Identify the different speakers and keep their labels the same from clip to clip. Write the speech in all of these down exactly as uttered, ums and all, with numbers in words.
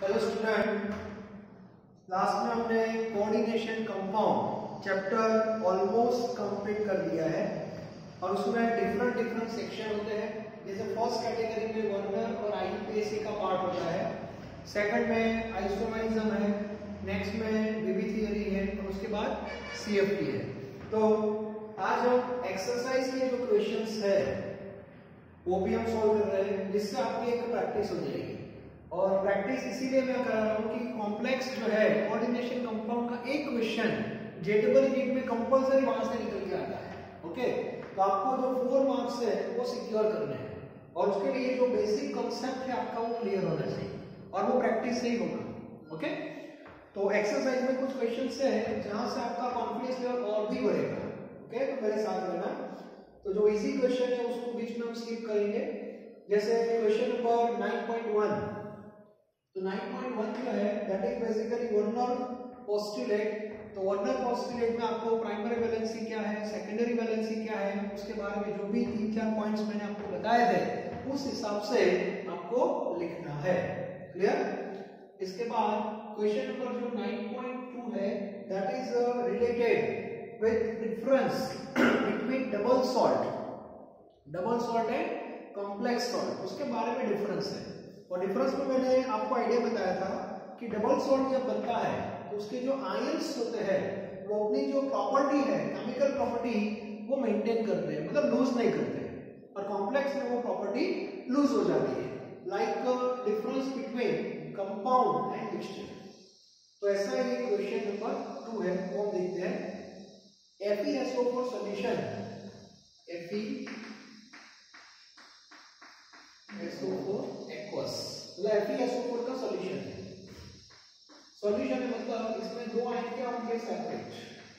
Speaker 1: Hello student, last में हमने coordination compound chapter almost complete कर दिया है और उसमें डिफरेंट डिफरेंट सेक्शन होते हैं। जैसे फर्स्ट कैटेगरी में वर्नर और आईयूपीएसी का पार्ट होता है, सेकंड में आइसोमरिज्म है, नेक्स्ट में बीबी थियरी है और उसके बाद सीएफटी है। तो आज हम एक्सरसाइज के जो क्वेश्चंस है वो भी हम सॉल्व कर रहे हैं, जिससे आपकी एक प्रैक्टिस हो जाएगी। और प्रैक्टिस इसीलिए मैं कर रहा हूँ कि कॉम्प्लेक्स जो है कोऑर्डिनेशन कंपाउंड का एक क्वेश्चन जेडबल नीट में कंपलसरी वहां से निकल के आता है। ओके, तो आपको जो फोर मार्क्स है वो सिक्योर करने हैं और उसके लिए जो बेसिक कांसेप्ट है आपका वो क्लियर होना चाहिए और वो प्रैक्टिस से ही होगा। ओके, तो एक्सरसाइज में कुछ क्वेश्चंस है जहां से आपका कॉन्फिडेंस लेवल और भी बढ़ेगा। ओके, तो मेरे साथ रहना। तो जो इजी क्वेश्चन है उसको बीच में हम स्किप करेंगे। जैसे question number nine point one, तो नाइन पॉइंट वन जो है that is basically Werner postulate. तो वर्नर पोस्टुलेट में आपको प्राइमरी वैलेंसी क्या है, सेकेंडरी वैलेंसी क्या है, उसके बारे में जो भी तीन चार पॉइंट्स मैंने आपको बताए थे उस हिसाब से आपको लिखना है। क्लियर? इसके बाद क्वेश्चन नंबर जो नाइन पॉइंट टू है that is related with difference between double salt double salt and complex salt, उसके बारे में डिफरेंस है। और डिफरेंस में मैंने आपको आइडिया बताया था कि डबल सॉल्ट जब बनता है तो उसके जो आयंस होते हैं वो अपनी जो प्रॉपर्टी है, केमिकल प्रॉपर्टी, वो मेंटेन करते हैं, मतलब लूज नहीं करते, और कॉम्प्लेक्स में वो प्रॉपर्टी लूज हो जाती है। Like difference between compound and mixture. तो ऐसा ही क्वेश्चन नंबर टू है, वो हम देखते हैं। F E S O four solution, F E S O four aqueous, मतलब F E S O four का सॉल्यूशन है। सॉल्यूशन है मतलब इसमें दो आयन क्या होंगे, separate.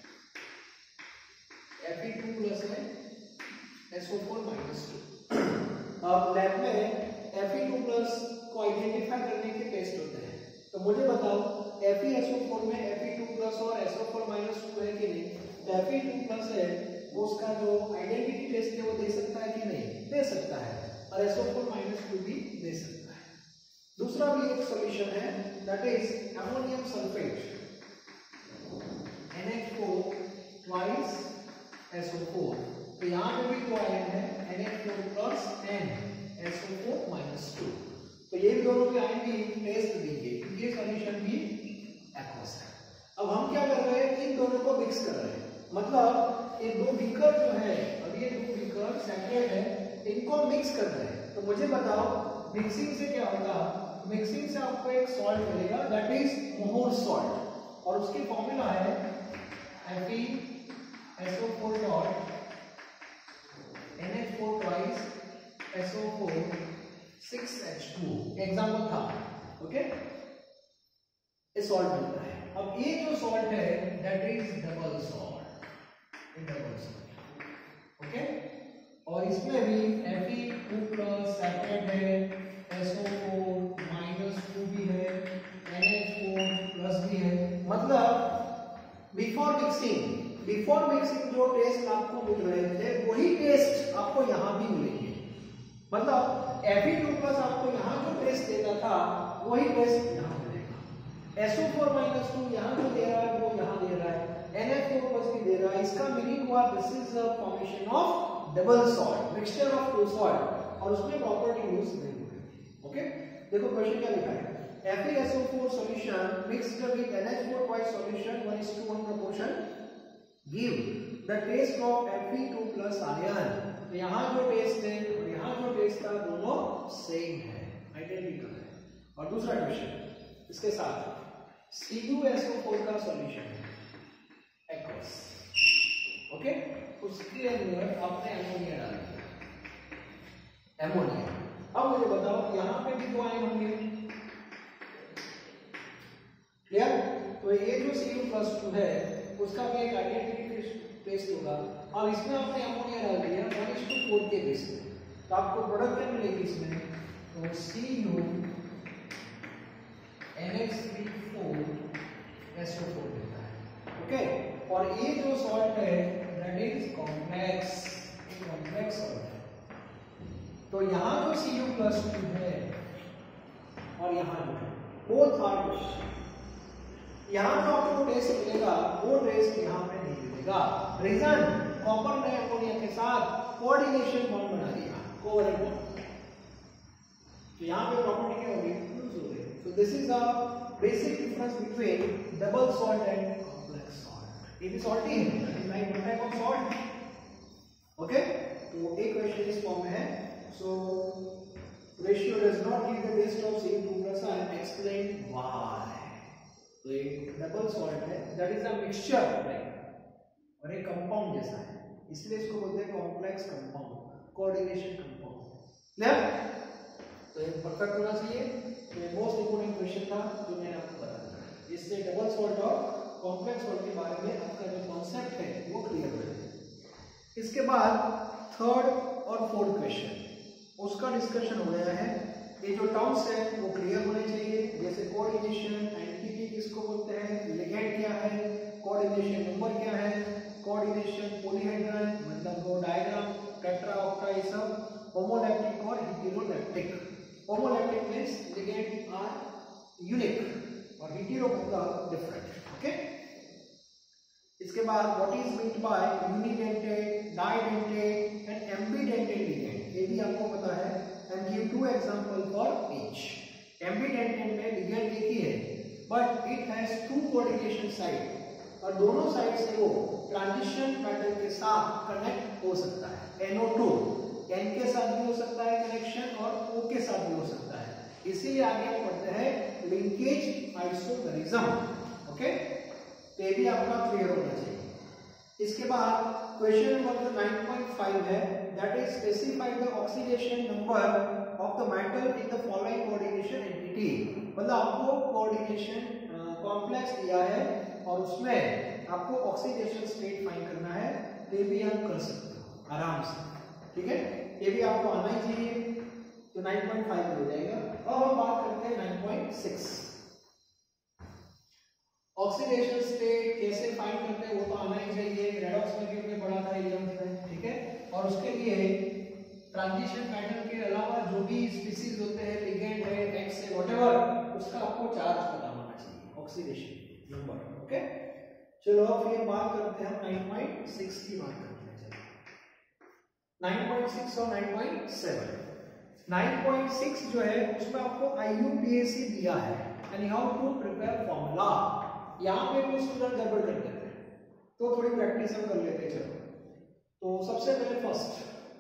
Speaker 1: F E two plus है, S O four minus two. अब लैब में एफ ई टू प्लस को आइडेंटिफाई करने के टेस्ट होते हैं। तो मुझे बताओ F E S O four में एफ ई टू प्लस और S O four minus two है कि नहीं? तो एफ ई टू प्लस है वो उसका जो आइडेंटिटी टेस्ट है वो दे सकता है कि नहीं? दे सकता है, और S O four minus two भी दे सकता है। दूसरा भी एक सॉल्यूशन है that is ammonium sulphate, N H four twice S O four. तो यहां पे भी दो आयन है, N H four plus and S O four minus two. तो ये भी दोनों के आयन भी टेस्ट देंगे, ये सॉल्यूशन भी एक्वस है। अब हम क्या कर रहे हैं, इन दोनों को मिक्स कर रहे हैं, मतलब ये दो बीकर जो है, अब ये दो बीकर सेपरेट है, इनको मिक्स कर रहे हैं। तो मुझे बताओ मिक्सिंग से क्या होगा? मिक्सिंग से आपको एक सॉल्ट मिलेगा दैट इज मोहर सॉल्ट, और उसकी फॉर्मूला है F E S O four dot N H four twice S O four six H two. Example था। ओके, ये सॉल्ट मिलता है। अब ये जो सॉल्ट है दैट इज डबल सॉल्ट, ये डबल सॉल्ट। ओके, और इसमें भी F E two plus separate है, S O four minus two भी है, एन एच फोर प्लस भी है। मतलब बिफोर मिक्सिंग बिफोर मिक्सिंग जो टेस्ट आपको मिल रहे थे वही टेस्ट आपको यहां भी मिलेंगे। मतलब एफ ई टू प्लस आपको यहां जो टेस्ट देता था वही टेस्ट यहां मिलेगा। S O four minus two यहां जो दे रहा है वो यहां दे रहा है, एन एच फोर प्लस भी दे रहा है। इसका मीनिंग हुआ this is a formation of double salt, mixture of two salt, और उसमें प्रॉपर्टी यूज नहीं हुई। ओके, देखो क्वेश्चन क्या लिखा है, F E S O four solution mixed with N H four twice solution one is to one proportion give the test of F E two plus ion. तो यहां जो test है और यहां जो टेस्ट था दोनों सेम है, आइडेंटिकल है। और दूसरा क्वेश्चन इसके साथ C U S O four का सॉल्यूशन है एक्वस। ओके, उसके अंदर आपने एमोनिया डाल दिया, एमोनिया। अब मुझे बताओ यहां पे भी दो आयन होंगे। क्लियर? तो ये जो सी यू प्लस टू है उसका भी एक आइडेंटिटी टेस्ट होगा। अब इसमें आपने एमोनिया डाल दिया वन इज टू फोर के बेस में, तो आपको प्रोडक्ट क्या मिलेगी इसमें? तो C U N H three four S O four देता है। ओके, और ये जो सॉल्ट है that is complex, complex salt है। तो यहां जो सी यू प्लस टू है और यहां जो है बोथ आर क्वेश्चन। यहाँ जो आपको टेस्ट मिलेगा वो टेस्ट यहाँ पे नहीं मिलेगा। रीजन, कॉपर ने अमोनिया के साथ कोऑर्डिनेशन बॉन्ड बना दिया, कोवलेंट बॉन्ड। तो यहाँ पे प्रॉपर्टी क्या होगी, लूज हो गई। So this is the basic difference between double salt and complex salt. ये भी सॉल्ट ही है, that is like one type of salt. Okay, तो एक क्वेश्चन इस फॉर्म में है। So ratio does not give the list of C two plus I, explain why. तो एक डबल सॉल्ट है, that is a mixture type और एक कंपाउंड जैसा है, इसलिए इसको बोलते हैं complex compound, coordination compound. Clear? तो ये परफेक्ट होना चाहिए। तो ये मोस्ट इंपोर्टेंट क्वेश्चन था जो मैंने आपको बताया। इससे डबल सॉल्ट और कॉम्प्लेक्स सॉल्ट के बारे में आपका जो कॉन्सेप्ट है वो क्लियर हो जाए। इसके बाद थर्ड और फोर्थ क्वेश्चन, उसका डिस्कशन हो गया है। ये जो टर्म्स है वो क्लियर होने चाहिए, जैसे कोऑर्डिनेशन, एंटिटी किसको बोलते हैं, लिगेंड क्या है, कोऑर्डिनेशन नंबर क्या है, कोऑर्डिनेशन पॉलीहेड्रल मतलब वो डायग्राम, टेट्रा, ऑक्टा, ये सब, होमोलैप्टिक और heteroleptic. Homoleptic means ligand are unique और हेटेरो मतलब डिफरेंट। ओके, इसके बाद what is meant by unidentate, didentate and ambidentate ligand, ये भी आपको पता है। And give two example for each. Ambidentate में लिगेंड एक ही है but it has two coordination side और दोनों साइड से वो ट्रांजिशन पैटर्न के साथ कनेक्ट हो सकता है। एन ओ टू, N के साथ भी हो सकता है कनेक्शन और O के साथ भी हो सकता है। इसीलिए आगे हम पढ़ते हैं लिंकेज आइसोमेरिज्म। ओके, तो ये भी आपका क्लियर होना चाहिए। इसके बाद question number nine point five है, that is specify the oxidation number of the metal in the following coordination entity. मतलब आपको कोऑर्डिनेशन कॉम्प्लेक्स दिया है और उसमें आपको ऑक्सीडेशन स्टेट फाइंड करना है, तो ये भी आप कर सकते हो आराम से। ठीक है, ये भी आपको आना ही चाहिए। तो नाइन पॉइंट फाइव हो जाएगा। अब हम बात करते हैं nine point six. Oxidation state कैसे फाइंड करते हैं वो तो आना ही चाहिए, रेडॉक्स में भी हमने पढ़ा था इलेवेंथ में। ठीक है, और उसके लिए ट्रांजिशन पैटर्न के अलावा जो भी स्पीसीज होते हैं, लिगेंड है, एक्स है, व्हाटएवर, उसका आपको चार्ज पता होना चाहिए, ऑक्सीडेशन नंबर। ओके, चलो अब फिर बात करते हैं नाइन पॉइंट सिक्स की बात करते हैं। चलो नाइन पॉइंट सिक्स और nine point seven. Nine point six जो है उसमें आपको I U P A C दिया है and how to prepare formula. यहाँ पे कुछ स्टूडेंट गड़बड़ कर देते हैं, तो थोड़ी प्रैक्टिस हम कर लेते हैं। चलो, तो सबसे पहले फर्स्ट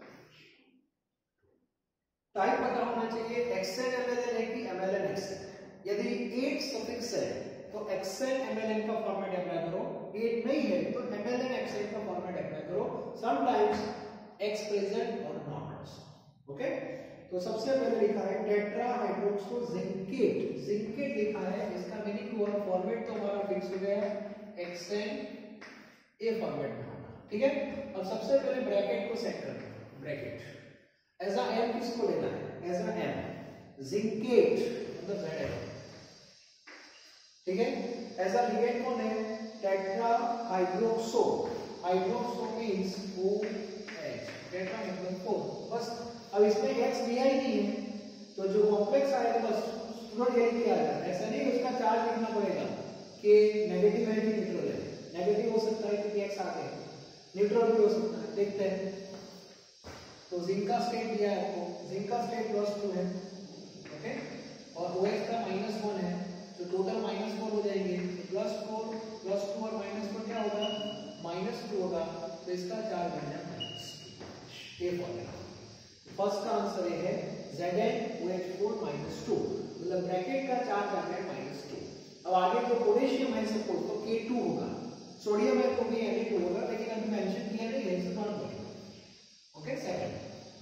Speaker 1: टाइप पता होना चाहिए, एक्सएन एमएलएन है कि एमएलएन एक्सएन। यदि एट सफिक्स है तो एक्सएन एमएलएन का फॉर्मेट अप्लाई करो, एट नहीं है तो एमएलएन एक्सएन का फॉर्मेट अप्लाई करो, समटाइम्स एक्स प्रेजेंट और नॉट। ओके, तो सबसे पहले लिखा है टेट्रा हाइड्रोक्सो जिंकेट। जिंकेट लिखा है, इसका मीनिंग हुआ फॉर्मेट तो हमारा फिक्स हो गया, एक्सएन ए फॉर्मेट में होगा। ठीक है, अब सबसे पहले ब्रैकेट को सेट कर दो। ब्रैकेट एज अ एम किसको लेना है, एज अ एम जिंकेट मतलब जेड है। ठीक है, एज अ लिगेंड कौन है, tetra hydroxo. Hydroxo means O H, tetra मतलब फोर। बस अब इसमें एक्स दिया ही नहीं है, तो जो कॉम्प्लेक्स आएगा बस स्टूडेंट यही किया जाएगा। ऐसा नहीं उसका चार्ज लिखना पड़ेगा कि नेगेटिव है कि न्यूट्रल है। नेगेटिव हो सकता है क्योंकि एक्स आ गया, न्यूट्रल भी हो सकता है, देखते हैं। तो जिंक का स्टेट दिया है आपको, जिंक का स्टेट प्लस टू है। ओके, और ओ एक्स का माइनस वन है, तो टोटल माइनस फोर हो जाएंगे। प्लस फोर प्लस टू और माइनस फोर क्या होगा, माइनस टू होगा, तो इसका चार्ज बन जाएगा माइनस टू। ये फॉर्मूला फर्स्ट का आंसर ये है Z N O H four minus two, मतलब ब्रैकेट का चार्ज आ गया माइनस टू। अब आगे जो पोटेशियम है सपोज तो के टू होगा, सोडियम है तो भी एन ए टू होगा, लेकिन अभी मेंशन किया नहीं है, it's not going. Okay, second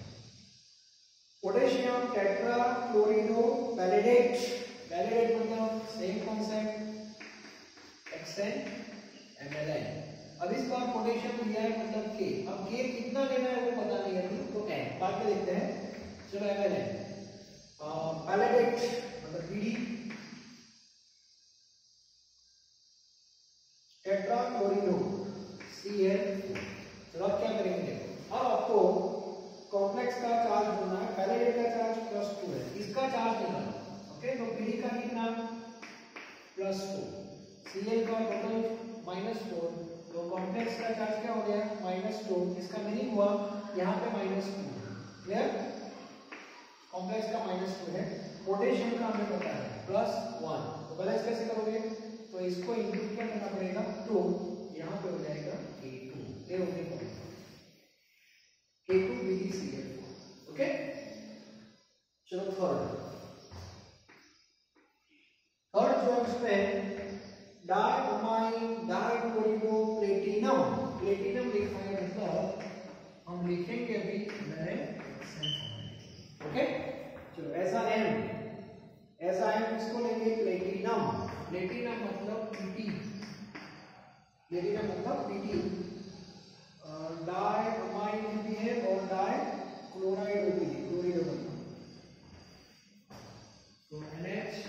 Speaker 1: potassium tetra chlorido palladate. Palladate मतलब सेम कांसेप्ट, एक्सएन एमएलएन। अब इस बार पोटेशियम दिया है मतलब के, अब के कितना लेना है वो पता नहीं है अभी, तो एन बाद में देखते हैं। चलो एमएलएन पैलेडेट मतलब PD, tetra chlorido C L. चलो अब क्या करेंगे, अब आपको कॉम्प्लेक्स का चार्ज होना है, पैलेडेट का चार्ज प्लस टू है, इसका चार्ज निकालना। ओके, तो पीडी का कितना इसका माइनस टू है, पोटेशियम का हमें पता है प्लस वन, तो बैलेंस कैसे करोगे, तो इसको इंक्लूड करना पड़ेगा टू, यहाँ पे हो जाएगा के टू, ये हो गया K two B D C L four. Okay, चलो थर्ड थर्ड जो है उसमें डाइअमाइन डाइक्लोरिडो प्लेटिनम, प्लेटिनम लिखा है मतलब हम लिखेंगे अभी नए। ओके, चलो ऐसा एम, ऐसा एम इसको लेंगे प्लेटिनम, प्लेटिनम मतलब पीटी, प्लेटिनम मतलब पीटी, डाइअमाइन भी है और डाई क्लोराइड भी है, क्लोराइड मतलब तो NH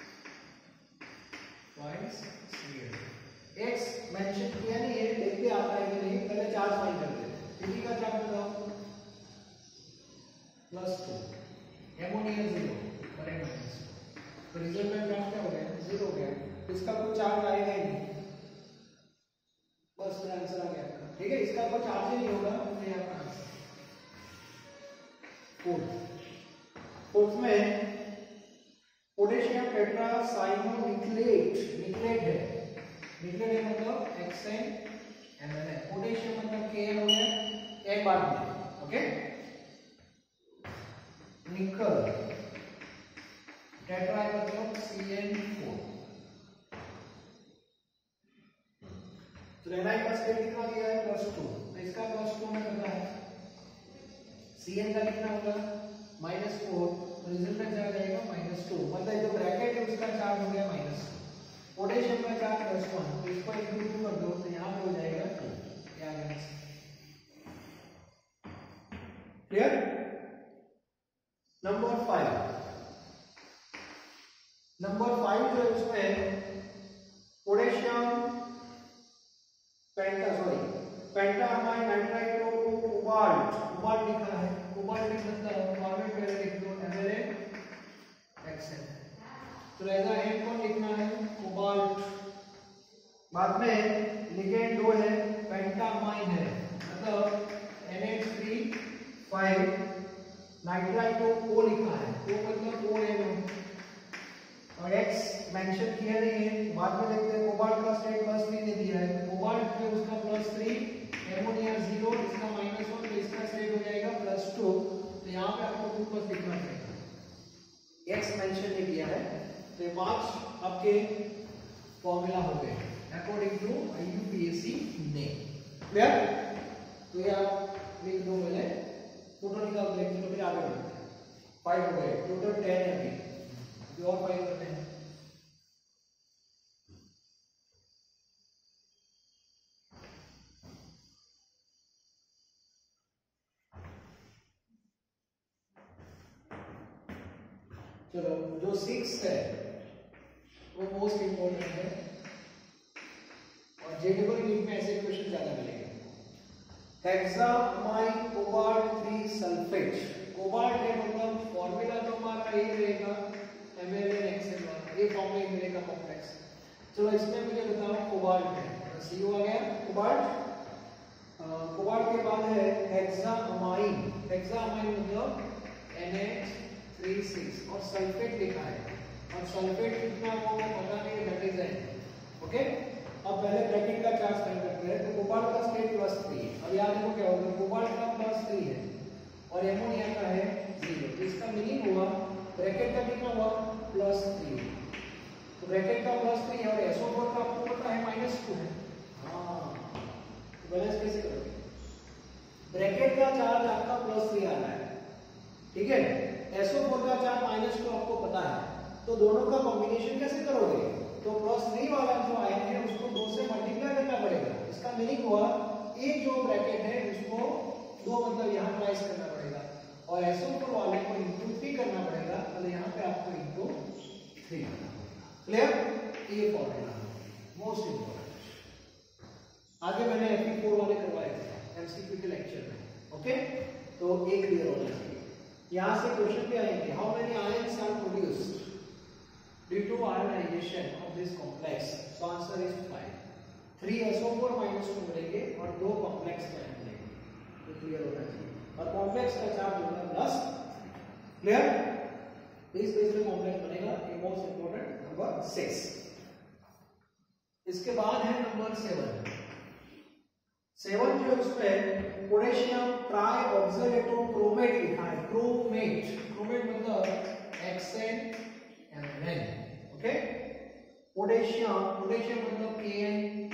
Speaker 1: twice Cl। X mention किया नहीं है, देखते आता है कि नहीं, पहले चार्ज फाइंड करते हैं। पीटी का चार्ज बताओ प्लस टू, एमोनिया जीरो और माइनस टू, तो रिजल्टेंट चार्ज क्या हो गया, जीरो हो गया, इसका कोई चार्ज आएगा ही नहीं, बस मेरा आंसर आ गया। ठीक है, इसका कोई चार्ज ही नहीं होगा, तो ये आपका आंसर। फोर्थ फोर्थ में पोटेशियम टेट्रासाइक्लोनिक्लेट, निक्लेट है, निक्लेट है मतलब एक्सएन एमएन है, पोटेशियम मतलब के हो गया एक बार में। ओके, निकल टेट्रा मतलब सी एन फोर, तो एनआई का स्टेट कितना दिया है प्लस टू, तो इसका प्लस टू में करना है, Cn का कितना होगा माइनस फोर, तो रिजल्टेंट आ जाएगा माइनस टू, मतलब जो ब्रैकेट है उसका चार्ज हो गया माइनस टू, पोटेशियम का चार्ज प्लस वन, तो इसको इंक्लूड कर दो तो यहाँ पे हो जाएगा टू, क्या answer clear. Number five, number five जो है उसमें potassium penta sorry pentaammine nitrite को कोबाल्ट, कोबाल्ट लिखा है, कोबाल्ट लिख सकता है, फॉर्मेट पहले लिख दो एमएलएन एक्सएन, तो ऐसा एन कौन लिखना है कोबाल्ट, बाद में लिगेंड दो है पेंटामाइन है, मतलब N H three five, nitrite को लिखा है, को मतलब ओ एन, और एक्स मेंशन किया नहीं है, बाद में देखते हैं कोबाल्ट का स्टेट प्लस थ्री ने दिया है, तो कोबाल्ट में उसका प्लस थ्री, एमोनिया जीरो, इसका माइनस वन, तो इसका स्टेट हो जाएगा प्लस टू, तो यहाँ पे आपको टू प्लस लिखना पड़ेगा, एक्स मेंशन नहीं किया है, तो ये पांच आपके फॉर्मूला हो गए अकॉर्डिंग टू यूपीएससी ने। क्लियर, तो ये आप लिख दो, पहले टोटल निकाल देंगे तो फिर आगे बढ़ते हैं। फाइव हो गए, टोटल टेन है अभी, जो और फाइव करते हैं। चलो, जो सिक्स है वो मोस्ट इंपोर्टेंट है और जेडबल नीट में ऐसे क्वेश्चन ज्यादा मिलेंगे। Hexaammine cobalt three sulphate, cobalt है मतलब फॉर्मूला तो हमारा ये रहेगा एमएलएनएक्सएल, ये फॉर्मूला मिलेगा कॉम्प्लेक्स। चलो इसमें मुझे बताओ कोबाल्ट है, सीओ आ गया कोबाल्ट, कोबाल्ट के बाद है हेक्सामाइन, हेक्सामाइन मतलब एन एच थ्री सिक्स और सल्फेट लिखा है, और सल्फेट कितना वो पता नहीं, दैट इज एन। ओके, अब पहले ब्रैकेट का चार्ज फाइंड करते हैं, तो कोबाल्ट का स्टेट प्लस थ्री है, अब याद रखो क्या होगा, कोबाल्ट का प्लस थ्री है और एमोनिया का है जीरो, तो इसका मीनिंग हुआ ब्रैकेट का कितना हुआ प्लस थ्री, तो ब्रैकेट का प्लस थ्री है और एसओ फोर का आपको पता है माइनस टू है। हाँ, तो बैलेंस कैसे करोगे, ब्रैकेट का चार्ज आपका प्लस थ्री आ रहा है, ठीक है, एसओ फोर का चार्ज माइनस टू आपको पता है, तो दोनों का कॉम्बिनेशन कैसे करोगे, तो प्लस थ्री वाला जो आयन है उसको दो से मल्टीप्लाई करना पड़ेगा, इसका मीनिंग हुआ ये जो ब्रैकेट है उसको दो मतलब यहाँ ट्वाइस करना पड़ेगा, और एसओ फोर वाले को इंटू थ्री करना पड़ेगा, तो यहाँ पे आपको इंटू थ्री करना पड़ेगा। क्लियर, ये फॉर्मूला मोस्ट इंपोर्टेंट, आगे मैंने एफ फोर वाले करवाए थे एमसीक्यू के लेक्चर में। ओके, तो एक क्लियर होना चाहिए। यहाँ से क्वेश्चन भी आएंगे, how many ions are produced due to ionization of this complex, so answer is five, three SO four minus two मिलेंगे और दो कॉम्प्लेक्स आयन मिलेंगे, तो क्लियर होना चाहिए, और कॉम्प्लेक्स का चार्ज होगा प्लस। क्लियर, इस बेस पे कॉम्प्लेक्स बनेगा, ये मोस्ट इंपॉर्टेंट नंबर सिक्स। इसके बाद है नंबर सेवन। सेवन जो है उसमें पोटेशियम ट्राई ऑक्सलेटो क्रोमेट लिखा है, क्रोमेट, क्रोमेट मतलब XN MN, okay. Potassium, potassium मतलब केएन,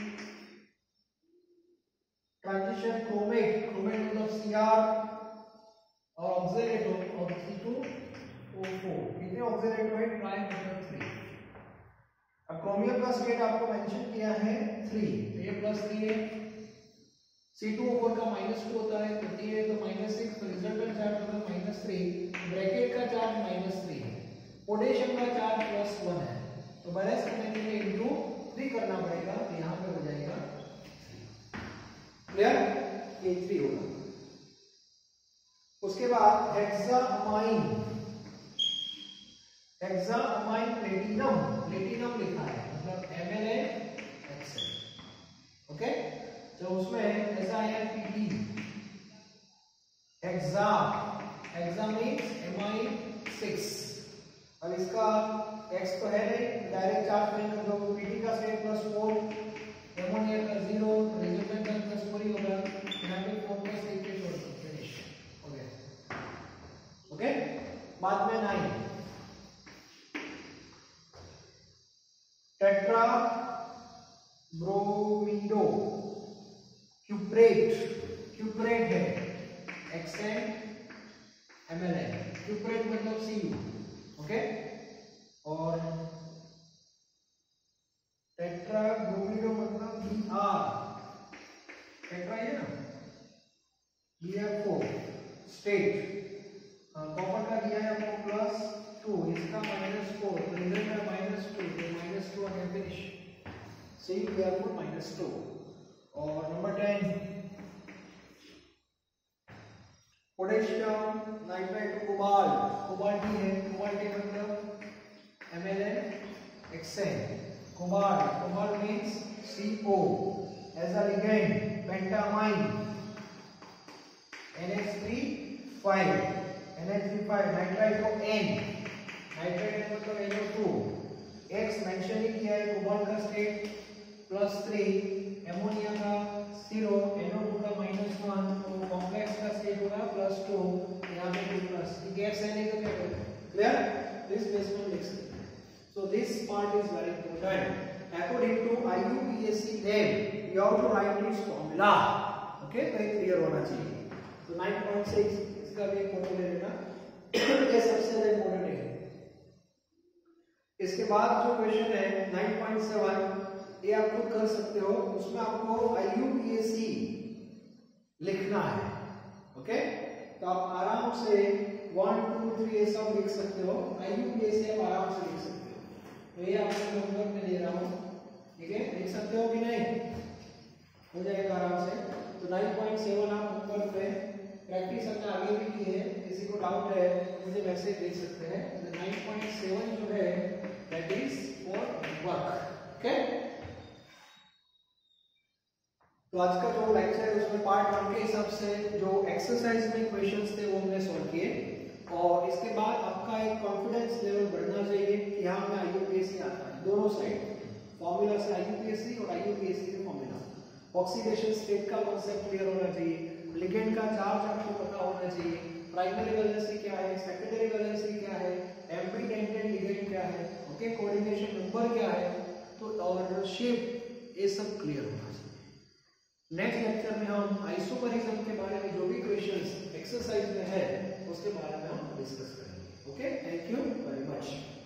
Speaker 1: ट्रांजिशन क्रोमेट, क्रोमेट मतलब सीआर, और ऑक्सलेटो और सी टू ओ फोर, कितने ऑक्सलेटो है, ट्राई मतलब थ्री। अब क्रोमियम का स्टेट आपको मेंशन किया है थ्री, तो ये प्लस थ्री है, सी टू ओ फोर का माइनस टू होता है, तो ये तो माइनस सिक्स, तो रिजल्टेंट चार्ज मतलब माइनस थ्री, ब्रैकेट का चार्ज माइनस थ्री है, पोटेशियम का चार्ज प्लस वन है, तो बैलेंस करने के लिए इंटू थ्री करना पड़ेगा, तो यहाँ पे हो जाएगा क्लियर, ये थ्री होगा। उसके बाद हेक्सामाइन, हेक्सामाइन प्लेटिनम, प्लेटिनम लिखा है मतलब एम एल एक्स, ओके। तो उसमें ऐसा है PT, hexa, hexa means ammine six. अब इसका एक्स तो है नहीं, डायरेक्ट चार्ज में कर दो, पीटी का स्टेट प्लस फोर, एमोनिया का जीरो, रिजल्टेंट का प्लस फोर ही होगा, यहाँ पे फोर प्लस एट के छोड़ दो, फिनिश हो गया, ओके। बाद में नाइन, टेट्रा ब्रोमीडो क्यूप्रेट, क्यूप्रेट है एक्सएन एमएलएन, क्यूप्रेट मतलब सीयू, ओके। और टेट्रा ब्रोमीडो मतलब बीआर, टेट्रा है ना, बीआर फोर स्टेट, कॉपर का दिया है आपको प्लस टू, इसका माइनस फोर, रिजल्ट है माइनस टू, तो माइनस टू और finish, C BR four minus two. और number ten, potassium nitrite cobalt, cobalt ही है, कोबाल्ट मतलब MLN XN, cobalt, cobalt means CO, as a ligand pentaammine N H three five, N H three five, nitrite को N, nitrite मतलब N O two, X mention ही किया है, cobalt का state plus three, ammonia का zero, N O two का minus one, तो complex का स्टेट होगा प्लस टू, यहाँ पे टू प्लस, गैस है नहीं तो क्या करें, क्लियर, दिस बेसमेंट लिख सकते हैं। So this part is very important, according to I U P S C name you have to write its formula, okay, तो ये क्लियर होना चाहिए। तो नाइन पॉइंट सिक्स इसका भी एक फोटो ले लेना, ये सबसे ज्यादा इंपॉर्टेंट है। इसके बाद जो क्वेश्चन है नाइन पॉइंट सेवन, ये आप खुद कर सकते हो, उसमें आपको I U P S C लिखना है, ओके। तो आप आराम से वन टू थ्री ये सब लिख सकते हो, I U P S C आप आराम से लिख सकते हो। तो ये आपको होमवर्क में दे रहा हूँ, ठीक है, लिख सकते हो कि नहीं, हो जाएगा आराम से। तो नाइन पॉइंट सेवन आप ऊपर पे प्रैक्टिस हमने आगे भी की है, किसी को डाउट है मुझे मैसेज दे सकते हैं। तो नाइन पॉइंट सेवन जो है that is for work, okay. तो आज का जो लेक्चर है उसमें पार्ट वन के हिसाब से जो एक्सरसाइज में क्वेश्चंस थे वो हमने सॉल्व किए, और इसके बाद आपका एक कॉन्फिडेंस लेवल बढ़ना चाहिए कि हाँ मैं I U P S C आता है, दोनों साइड फॉर्मूला से I U P S C और I U P S C के फॉर्मूला, ऑक्सीडेशन स्टेट का कांसेप्ट क्लियर होना चाहिए, लिगेंड का चार्ज आपको पता होना चाहिए, प्राइमरी वैलेंसी क्या है, सेकेंडरी वैलेंसी क्या है, एम्बिडेंटेड लिगेंड क्या है, ओके, कोऑर्डिनेशन नंबर क्या है, तो और शेप, ये सब क्लियर होना चाहिए। नेक्स्ट लेक्चर में हम आइसोमेरिज्म के बारे में जो भी क्वेश्चंस एक्सरसाइज में है उसके बारे में हम डिस्कस करेंगे, okay. Thank you very much.